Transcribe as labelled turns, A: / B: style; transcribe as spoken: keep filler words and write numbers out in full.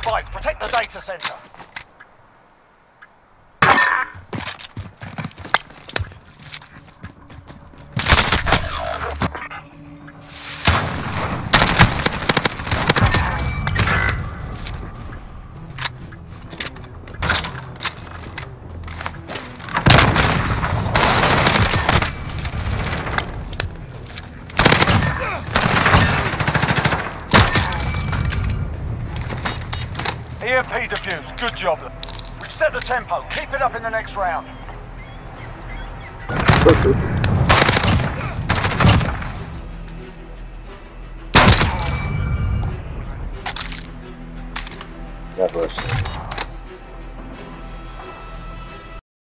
A: five. Protect the data center. E M P defused. Good job. We've set the tempo. Keep it up in the next round.
B: Perfect.